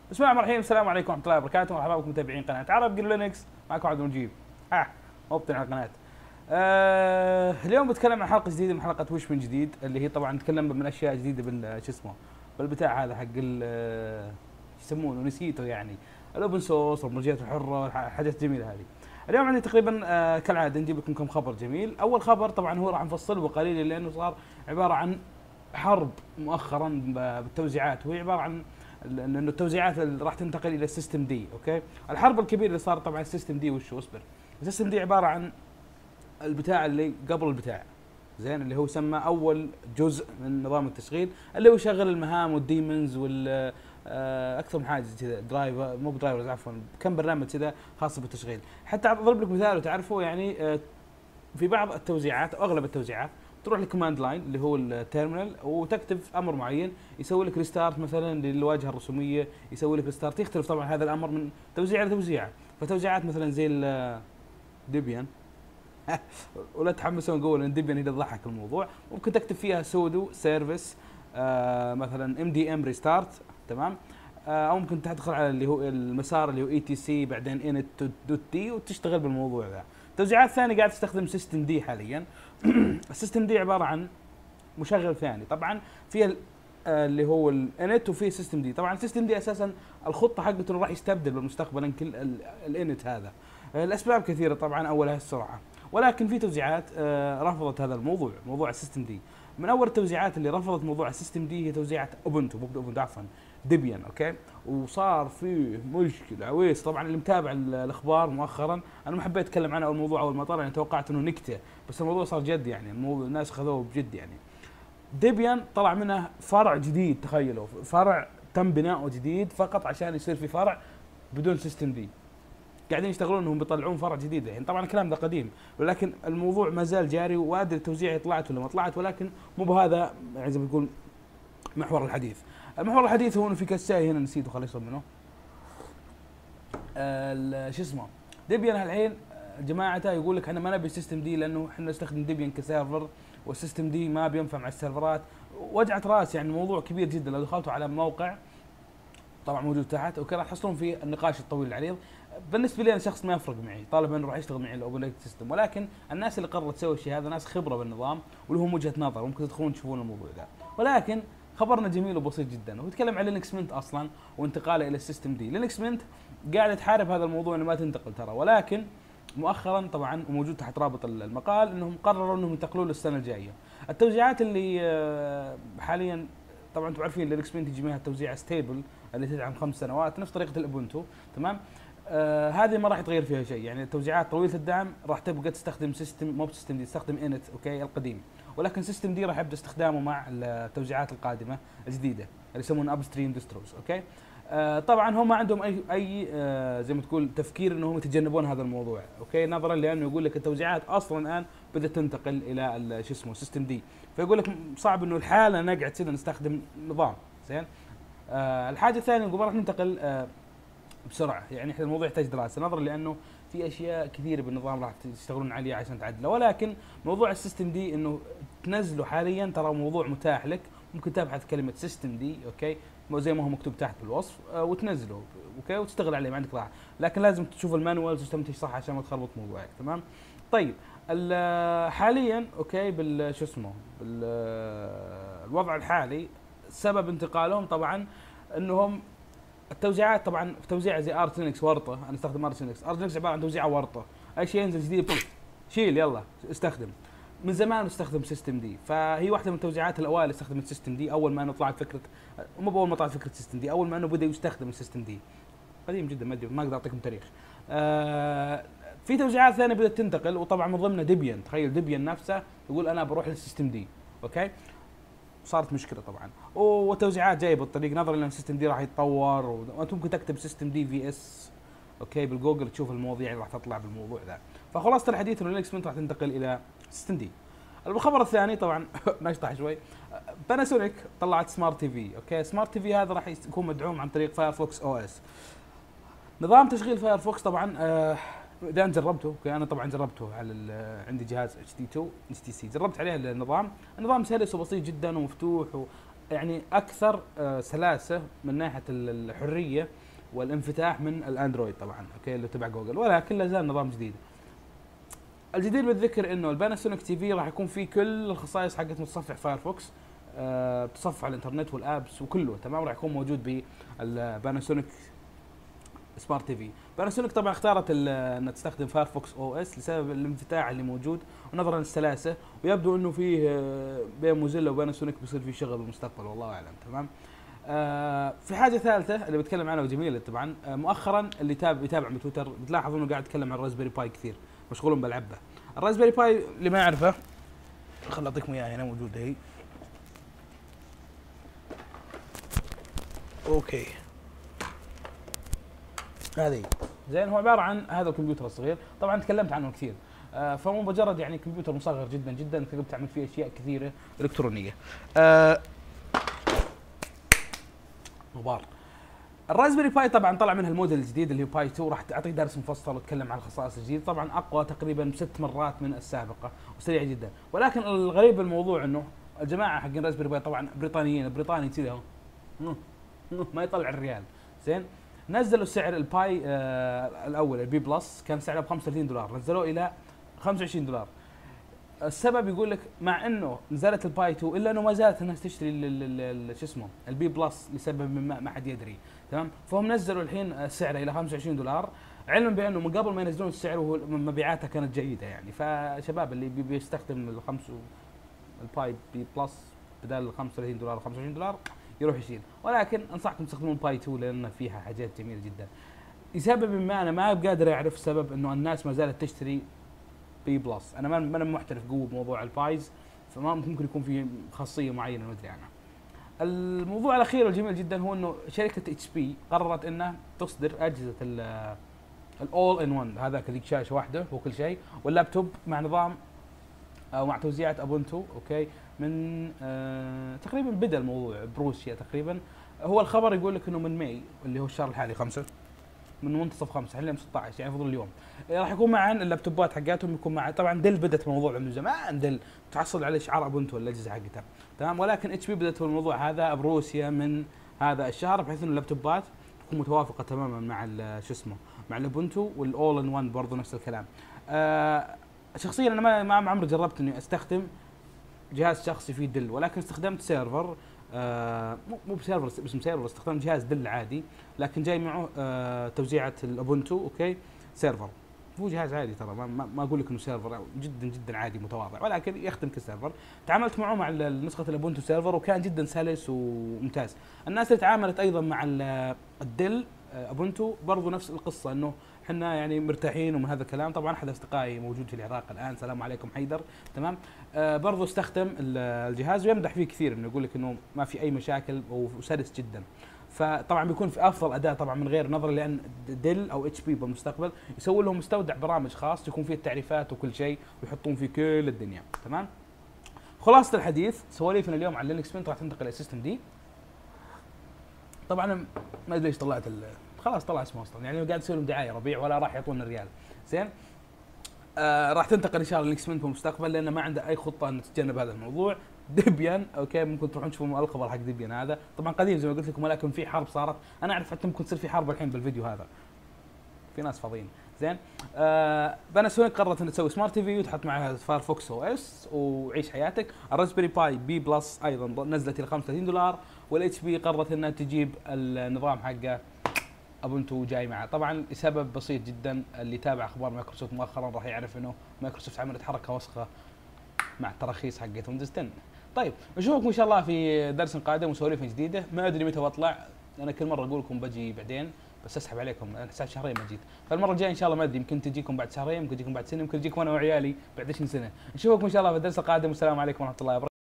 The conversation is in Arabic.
بسم الله الرحمن الرحيم. السلام عليكم ورحمه الله وبركاته. مرحبا بكم متابعين قناه عرب جير لينكس. معكم عبد المجيد. مبطن على القناه. اليوم بتكلم عن حلقه جديده من حلقه وش من جديد، اللي هي طبعا نتكلم من اشياء جديده شو اسمه بالبتاع هذا حق يسمونه نسيته يعني الاوبن سورس والمنتجات الحره الحاجات الجميله هذه. اليوم عندي تقريبا كالعاده نجيب لكم كم خبر جميل. اول خبر طبعا هو راح نفصله قليلا لانه صار عباره عن حرب مؤخرا بالتوزيعات، وهي عباره عن انه التوزيعات اللي راح تنتقل الى السيستم دي. اوكي، الحرب الكبيره اللي صار طبعا السيستم دي وش اصبر. السيستم دي عباره عن البتاع اللي قبل البتاع، زين، اللي هو يسمى اول جزء من نظام التشغيل، اللي هو يشغل المهام والديمونز وال اكثر من حاجه كذا، درايفر مو بدرايفرز عفوا، كم برنامج كذا خاص بالتشغيل. حتى اضرب لك مثال وتعرفوا يعني في بعض التوزيعات او اغلب التوزيعات تروح لكوماند لاين اللي هو التيرمينال وتكتب امر معين يسوي لك ريستارت مثلا للواجهه الرسوميه، يسوي لك ريستارت. يختلف طبعا هذا الامر من توزيع لتوزيع. فتوزيعات مثلا زي الديبيان ولا تحمسون قول ان ديبيان هي اللي تضحك الموضوع، ممكن تكتب فيها سودو سيرفيس مثلا ام دي ام ريستارت، تمام. او ممكن تدخل على اللي هو المسار اللي هو اي تي سي بعدين انت دوت تي وتشتغل بالموضوع ذا. توزيعات ثانيه قاعد تستخدم سيستم دي حاليا. السيستم دي عباره عن مشغل ثاني طبعا فيها اللي هو الانت، وفيه سيستم دي. طبعا السيستم دي اساسا الخطه حقته انه راح يستبدل بالمستقبل كل الانت هذا. الاسباب كثيره طبعا، اولها السرعه، ولكن في توزيعات رفضت هذا الموضوع، موضوع السيستم دي. من اول التوزيعات اللي رفضت موضوع السيستم دي هي توزيعات اوبنتو، مو اوبنتو عفوا، ديبيان. اوكي، وصار فيه مشكله عويس. طبعا اللي متابع الاخبار مؤخرا، انا ما حبيت اتكلم عنه الموضوع اول ما طلع، يعني توقعت انه نكته، بس الموضوع صار جد يعني، الموضوع الناس خذوه بجد يعني. ديبيان طلع منه فرع جديد، تخيلوا فرع تم بناؤه جديد فقط عشان يصير في فرع بدون سيستم دي. قاعدين يشتغلون انهم بيطلعون فرع جديد الحين. طبعا الكلام ده قديم، ولكن الموضوع ما زال جاري، وادري التوزيع طلعت ولا ما طلعت، ولكن مو بهذا يعني زي ما تقول محور الحديث. المحور الحديث هو انه في كساي هنا نسيته، خليه يصب منه. شو اسمه ديبيان الحين جماعته يقول لك احنا ما نبي السيستم دي لانه احنا نستخدم ديبيان كسيرفر، والسيستم دي ما بينفع مع السيرفرات. وجعت راس يعني، الموضوع كبير جدا. لو دخلتوا على موقع طبعا موجود تحت، اوكي، راح تحصلون فيه النقاش الطويل العريض. بالنسبه لي انا شخص ما يفرق معي طالما انه راح يشتغل معي الاوبن سيستم، ولكن الناس اللي قررت تسوي الشيء هذا ناس خبره بالنظام ولهم وجهه نظر، ممكن تدخلون تشوفون الموضوع ذا. ولكن خبرنا جميل وبسيط جدا، هو يتكلم عن لينكس منت اصلا وانتقاله الى السيستم دي. لينكس منت قاعده تحارب هذا الموضوع انه ما تنتقل ترى، ولكن مؤخرا طبعا وموجود تحت رابط المقال انهم قرروا انهم ينتقلوا للسنه الجايه. التوزيعات اللي حاليا طبعا انتم عارفين لينكس منت يجي منها توزيع ستيبل اللي تدعم 5 سنوات نفس طريقه الابونتو، تمام. هذه ما راح يتغير فيها شيء، يعني التوزيعات طويله الدعم راح تبقى تستخدم سيستم، مو بسيستم دي، تستخدم انت اوكي القديم، ولكن سيستم دي راح يبدا استخدامه مع التوزيعات القادمه الجديده اللي يسمونها اب ستريم ديستروز. اوكي، طبعا هم ما عندهم اي زي ما تقول تفكير انهم يتجنبون هذا الموضوع، اوكي، نظرا لانه يقول لك التوزيعات اصلا الان بدات تنتقل الى شو اسمه سيستم دي، فيقول لك صعب انه الحاله نقعد كذا نستخدم نظام زين. الحاجه الثانيه نقول راح ننتقل بسرعه، يعني احنا الموضوع يحتاج دراسه نظرا لانه في اشياء كثيره بالنظام راح تشتغلون عليها عشان تعدله، ولكن موضوع السيستم دي انه تنزله حاليا ترى موضوع متاح لك، ممكن تبحث كلمه سيستم دي اوكي زي ما هو مكتوب تحت بالوصف وتنزله اوكي وتشتغل عليه ما عندك راحه، لكن لازم تشوف المانوالز وتستمتع صح عشان ما تخربط موضوعك، تمام. طيب حاليا اوكي شو اسمه الوضع الحالي سبب انتقالهم طبعا انهم التوزيعات طبعا في توزيع زي ارت لينكس ورطه، انا استخدم ارت لينكس. ارت لينكس عباره عن توزيعه ورطه، اي شيء ينزل جديد شيل يلا استخدم. من زمان استخدم سيستم دي، فهي واحده من التوزيعات الاوائل اللي استخدمت سيستم دي اول ما انه طلعت فكره، مو باول ما طلعت فكره سيستم دي، اول ما انه بدا يستخدم السيستم دي قديم جدا، ما ادري ما اقدر اعطيكم تاريخ. في توزيعات ثانيه بدات تنتقل، وطبعا من ضمنها ديبيان. تخيل ديبيان نفسه يقول انا بروح للسيستم دي، اوكي، صارت مشكله طبعا، وتوزيعات جايه بالطريق نظرا لان السيستم دي راح يتطور، وانت ممكن تكتب سيستم دي في اس اوكي بالجوجل تشوف المواضيع اللي راح تطلع بالموضوع ذا. فخلاصه الحديث انه لينكس منت راح تنتقل الى سيستم دي. الخبر الثاني طبعا نشطح شوي، باناسونيك طلعت سمارت تي في. اوكي، سمارت تي في هذا راح يكون مدعوم عن طريق فايرفوكس او اس. نظام تشغيل فايرفوكس طبعا اذا انت جربته، اوكي، انا طبعا جربته على عندي جهاز اتش دي 2 اتش تي سي، جربت عليه النظام. النظام سلس وبسيط جدا ومفتوح يعني اكثر سلاسه من ناحيه الحريه والانفتاح من الاندرويد طبعا، اوكي، اللي تبع جوجل، ولكن لا زال نظام جديد. الجدير بالذكر انه الباناسونيك تي في راح يكون فيه كل الخصائص حقت متصفح فايرفوكس، تصفح الانترنت والابس وكله تمام، راح يكون موجود بالباناسونيك سمارت تي في. باناسونيك طبعا اختارت انها تستخدم فايرفوكس او اس لسبب الانفتاح اللي موجود ونظرا للسلاسه، ويبدو انه فيه بين موزيلا وباناسونيك بيصير في شغل بالمستقبل، والله اعلم. تمام. في حاجه ثالثه اللي بتكلم عنها وجميله طبعا، مؤخرا اللي يتابع من تويتر بتلاحظ انه قاعد يتكلم عن الرازبيري باي كثير، مشغول بلعبه. الرازبيري باي اللي ما يعرفه خل اعطيكم اياها، هنا موجوده هي. اوكي هذه زين، هو عباره عن هذا الكمبيوتر الصغير، طبعا تكلمت عنه كثير. فهو مجرد يعني كمبيوتر مصغر جدا جدا تقدر تعمل فيه اشياء كثيره الكترونيه. غبار. الرازبيري باي طبعا طلع منها الموديل الجديد اللي هو باي 2، راح اعطيك درس مفصل واتكلم عن الخصائص الجديده، طبعا اقوى تقريبا 6 مرات من السابقه وسريع جدا. ولكن الغريب بالموضوع انه الجماعه حقين رازبيري باي طبعا بريطانيين، البريطاني كذا اهو ما يطلع الريال. زين، نزلوا سعر الباي الاول البي بلس كان سعره ب $35، نزلوه الى $25. السبب يقول لك مع انه نزلت الباي 2 الا انه ما زالت الناس تشتري شو اسمه البي بلس لسبب ما حد يدري. تمام، فهم نزلوا الحين سعره الى $25، علما بانه من قبل ما ينزلون السعر وهو مبيعاتها كانت جيده يعني. فشباب اللي بيستخدم الباي بي بلس بدل $35 $25 يروح يشيل، ولكن انصحكم تستخدمون باي 2 لان فيها حاجات جميله جدا. لسبب ما انا ما قادر اعرف السبب، انه الناس ما زالت تشتري بي بلس. انا ما محترف قوه بموضوع البايز، فما ممكن يكون في خاصيه معينه ما ادري عنها. الموضوع الاخير الجميل جدا هو انه شركه اتش بي قررت انها تصدر اجهزه الاول ان 1، هذاك اللي شاشه واحده وكل شيء، واللابتوب مع نظام او مع توزيعات ابونتو، اوكي، من تقريبا بدا الموضوع بروسيا تقريبا. هو الخبر يقول لك انه من ماي اللي هو الشهر الحالي 5، من منتصف 5 اليوم 16 يعني فضل اليوم راح يكون معا اللابتوبات حقاتهم، يكون معا طبعا ديل بدت الموضوع من زمان، ديل تحصل عليه شعار ابونتو الاجهزه حقتها تمام، ولكن اتش بي بدت الموضوع هذا بروسيا من هذا الشهر، بحيث انه اللابتوبات تكون متوافقه تماما مع شو اسمه مع الابونتو، والاول ان 1 برضه نفس الكلام. شخصيا انا ما عمري جربت اني استخدم جهاز شخصي فيه دل، ولكن استخدمت سيرفر مو بسيرفر اسم سيرفر، استخدمت جهاز دل عادي لكن جاي معه توزيعة الابونتو، اوكي، سيرفر، هو جهاز عادي ترى، ما اقول لك انه سيرفر، جدا جدا عادي متواضع، ولكن يخدم كسيرفر. تعاملت معه مع نسخة الابونتو سيرفر وكان جدا سلس وممتاز. الناس اللي تعاملت ايضا مع الدل ابونتو برضو نفس القصة، انه احنا يعني مرتاحين ومن هذا الكلام. طبعا احد اصدقائي موجود في العراق الان، سلام عليكم حيدر، تمام، برضو استخدم الجهاز ويمدح فيه كثير، انه يقول لك انه ما في اي مشاكل وسلس جدا. فطبعا بيكون في افضل اداء طبعا من غير نظر، لان ديل او اتش بي بالمستقبل يسوي لهم مستودع برامج خاص يكون فيه التعريفات وكل شيء ويحطون فيه كل الدنيا. تمام، خلاصه الحديث سواليفنا اليوم عن لينكس مينت راح تنتقل الى سيستم دي. طبعا ما ادري ليش طلعت خلاص طلع اسمه اصلا، يعني قاعد يسوي لهم دعايه ربيع ولا راح يعطونا ريال. زين، راح تنتقل ان شاء الله لينكس مينت في المستقبل، لانه ما عنده اي خطه ان تتجنب هذا الموضوع. ديبيان، اوكي، ممكن تروحون تشوفون الخبر حق ديبيان هذا، طبعا قديم زي ما قلت لكم، ولكن في حرب صارت، انا اعرف حتى ممكن تصير في حرب الحين بالفيديو هذا، في ناس فاضيين. زين، باناسونيك قررت ان تسوي سمارت تي في وتحط معها فايرفوكس او اس وعيش حياتك. الراسبيري باي بي بلس ايضا نزلت الى $35، والاتش بي قررت انها تجيب النظام حقه ابونتو جاي معه. طبعا لسبب بسيط جدا، اللي تابع اخبار مايكروسوفت مؤخرا راح يعرف انه مايكروسوفت عملت حركه وسخه مع التراخيص حقت ويندوز 10. طيب نشوفكم ان شاء الله في درس قادم وسواليف جديده، ما ادري متى بطلع، انا كل مره اقول لكم بجي بعدين بس اسحب عليكم، انا حساب شهرين ما جيت، فالمره الجايه ان شاء الله ما ادري، يمكن تجيكم بعد شهرين، يمكن تجيكم بعد سنه، يمكن تجيكم انا وعيالي بعد 20 سنه. نشوفكم ان شاء الله في الدرس القادم، والسلام عليكم ورحمه الله وبركاته.